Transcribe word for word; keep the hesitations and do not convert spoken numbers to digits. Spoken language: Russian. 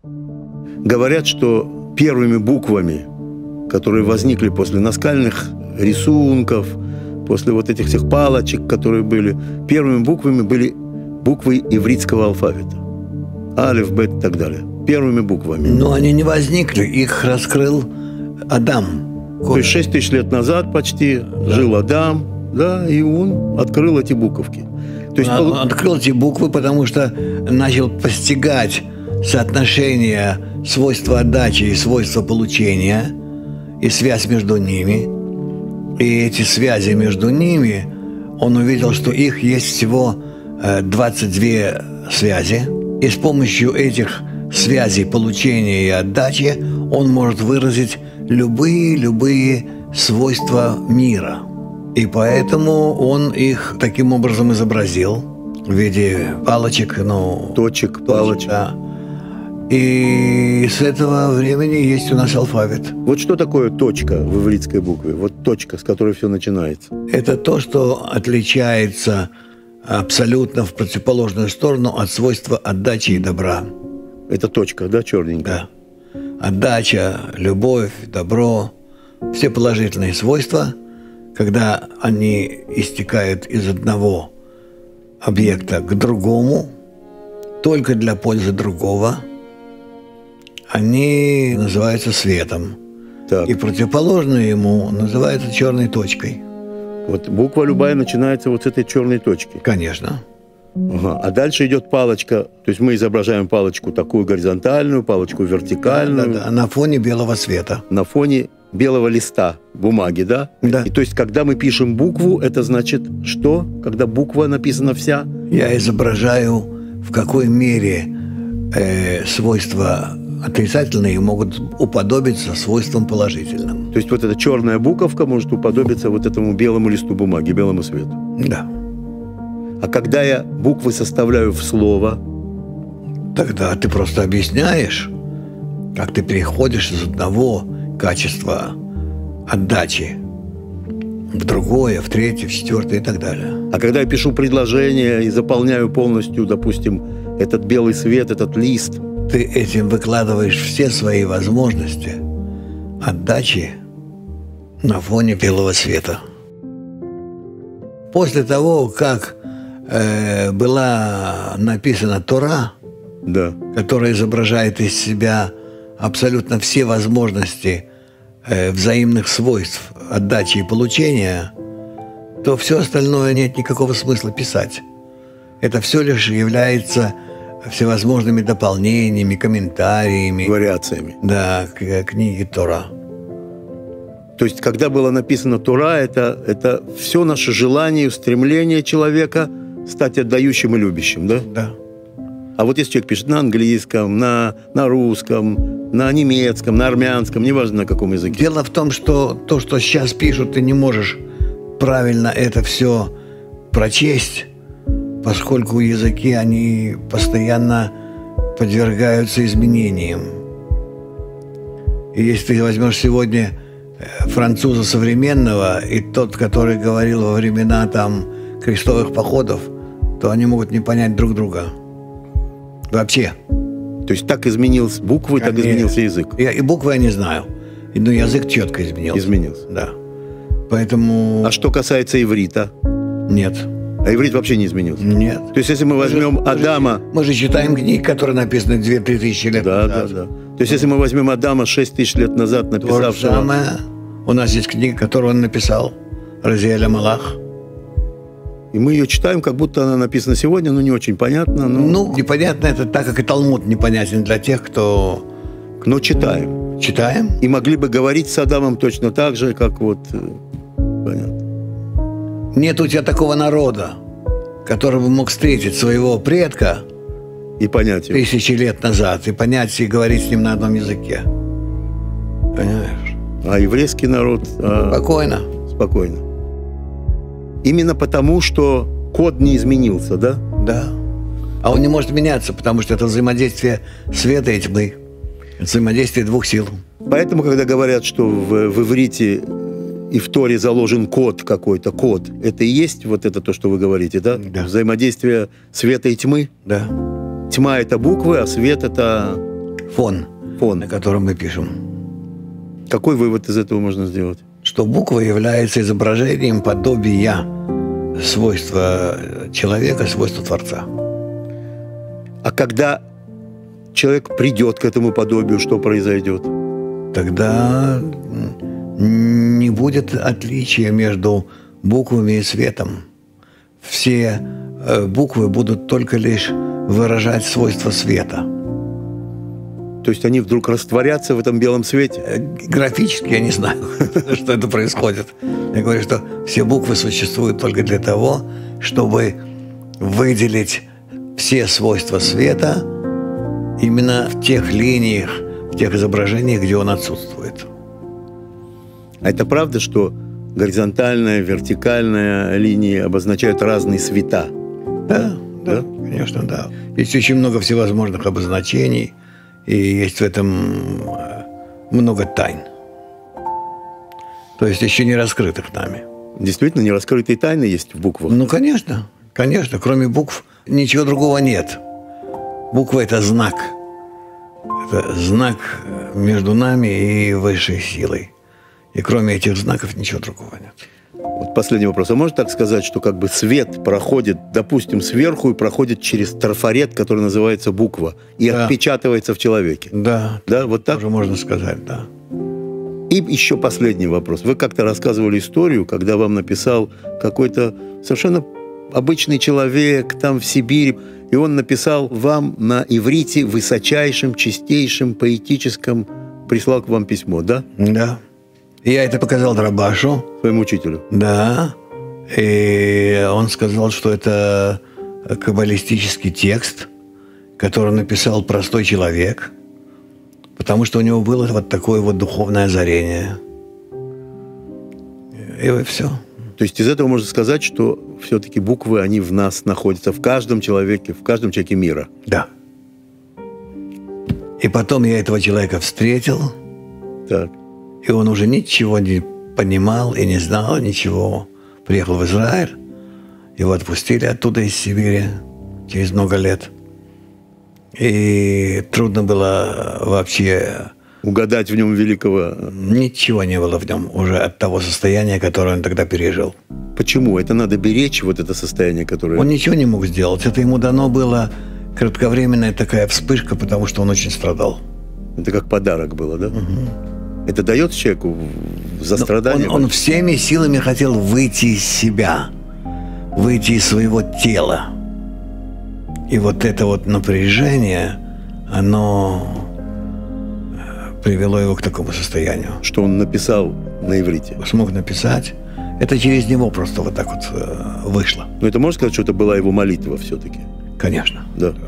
Говорят, что первыми буквами, которые возникли после наскальных рисунков, после вот этих всех палочек, которые были, первыми буквами были буквы ивритского алфавита. Алеф, бет и так далее. Первыми буквами. Но они не возникли, их раскрыл Адам. То есть шесть тысяч лет назад почти да. жил Адам, да, и он открыл эти буковки. То есть, он открыл эти буквы, потому что начал постигать соотношение свойства отдачи и свойства получения и связь между ними. И эти связи между ними, он увидел, что их есть всего двадцать две связи. И с помощью этих связей получения и отдачи он может выразить любые-любые свойства мира. И поэтому он их таким образом изобразил в виде палочек, ну... Точек, точек, палочек. Да. И с этого времени есть у нас алфавит. Вот что такое точка в ивритской букве? Вот точка, с которой все начинается. Это то, что отличается абсолютно в противоположную сторону от свойства отдачи и добра. Это точка, да, черненькая? Да. Отдача, любовь, добро, все положительные свойства, когда они истекают из одного объекта к другому, только для пользы другого, они называются светом. Так. И противоположное ему называется черной точкой. Вот буква любая начинается вот с этой черной точки. Конечно. Ага. А дальше идет палочка. То есть мы изображаем палочку такую горизонтальную, палочку вертикальную. Да, да, да. На фоне белого света. На фоне белого листа бумаги, да? Да. И то есть, когда мы пишем букву, это значит что? Когда буква написана вся? Я изображаю, в какой мере э, свойства отрицательные могут уподобиться свойствам положительным. То есть вот эта черная буковка может уподобиться вот этому белому листу бумаги, белому свету. Да. А когда я буквы составляю в слово? Тогда ты просто объясняешь, как ты переходишь из одного качества отдачи в другое, в третье, в четвертое и так далее. А когда я пишу предложение и заполняю полностью, допустим, этот белый свет, этот лист, ты этим выкладываешь все свои возможности отдачи на фоне белого света. После того, как э, была написана Тора, да. которая изображает из себя абсолютно все возможности э, взаимных свойств отдачи и получения, то все остальное нет никакого смысла писать. Это все лишь является всевозможными дополнениями, комментариями. Вариациями. Да, к книге Тора. То есть, когда было написано Тора, это, это все наше желание, стремление человека стать отдающим и любящим, да? Да. А вот если человек пишет на английском, на, на русском, на немецком, на армянском, неважно на каком языке. Дело в том, что то, что сейчас пишут, ты не можешь правильно это все прочесть, поскольку языки, они постоянно подвергаются изменениям. И если ты возьмешь сегодня француза современного и тот, который говорил во времена там крестовых походов, то они могут не понять друг друга. Вообще. То есть так изменились буквы, так изменился язык. Я, и буквы я не знаю. Но язык четко изменился. Изменился. Да. Поэтому... А что касается иврита? Нет. А иврит вообще не изменился? Нет. То есть если мы возьмем мы же, Адама... Мы же читаем книги, которые написаны две-три тысячи лет да, назад. Да, да. То есть если мы возьмем Адама шесть тысяч лет назад написавшего... То же самое. У нас есть книга, которую он написал. Разиэль Амалах. И мы ее читаем, как будто она написана сегодня, но не очень понятно. Но... Ну, непонятно это так, как и Талмуд непонятен для тех, кто... Но читаем. Читаем. И могли бы говорить с Адамом точно так же, как вот... Понятно. Нет у тебя такого народа, который бы мог встретить своего предка и понять его. Тысячи лет назад, и понять, и говорить с ним на одном языке. Понимаешь? А еврейский народ... А... Спокойно. Спокойно. Именно потому, что код не изменился, да? Да. А он не может меняться, потому что это взаимодействие света и тьмы. Взаимодействие двух сил. Поэтому, когда говорят, что в, в иврите и в Торе заложен код какой-то, код, это и есть вот это то, что вы говорите, да? Да. Взаимодействие света и тьмы? Да. Тьма – это буквы, а свет – это… фон, Фон. на котором мы пишем. Какой вывод из этого можно сделать? Что буква является изображением подобия свойства человека, свойства Творца. А когда человек придет к этому подобию, что произойдет? Тогда не будет отличия между буквами и светом. Все буквы будут только лишь выражать свойства света. То есть они вдруг растворятся в этом белом свете? Графически я не знаю, что это происходит. Я говорю, что все буквы существуют только для того, чтобы выделить все свойства света именно в тех линиях, в тех изображениях, где он отсутствует. А это правда, что горизонтальная, вертикальная линии обозначают разные цвета? Да, да, да, конечно, да. Есть очень много всевозможных обозначений, и есть в этом много тайн. То есть еще не раскрытых нами. Действительно, нераскрытые тайны есть в буквах? Ну, конечно, конечно. Кроме букв ничего другого нет. Буква – это знак. Это знак между нами и высшей силой. И кроме этих знаков ничего другого нет. Вот последний вопрос. А можно так сказать, что как бы свет проходит, допустим, сверху и проходит через трафарет, который называется буква, и да. отпечатывается в человеке? Да. Да, вот так? Тоже можно сказать, да. И еще последний вопрос. Вы как-то рассказывали историю, когда вам написал какой-то совершенно обычный человек там в Сибири, и он написал вам на иврите высочайшим, чистейшим, поэтическом, прислал к вам письмо, да? Да. Я это показал Драбашу. Своему учителю? Да. И он сказал, что это каббалистический текст, который написал простой человек, потому что у него было вот такое вот духовное озарение. И все. То есть из этого можно сказать, что все-таки буквы, они в нас находятся, в каждом человеке, в каждом человеке мира. Да. И потом я этого человека встретил. Так. И он уже ничего не понимал и не знал ничего. Приехал в Израиль. Его отпустили оттуда из Сибири через много лет. И трудно было вообще... Угадать в нем великого... Ничего не было в нем уже от того состояния, которое он тогда пережил. Почему? Это надо беречь, вот это состояние, которое... Он ничего не мог сделать. Это ему дано было кратковременная такая вспышка, потому что он очень страдал. Это как подарок было, да? Угу. Это дает человеку за страдания? Он, он всеми силами хотел выйти из себя, выйти из своего тела. И вот это вот напряжение, оно привело его к такому состоянию. Что он написал на иврите? Смог написать. Это через него просто вот так вот вышло. Но это можно сказать, что это была его молитва все-таки? Конечно. Да.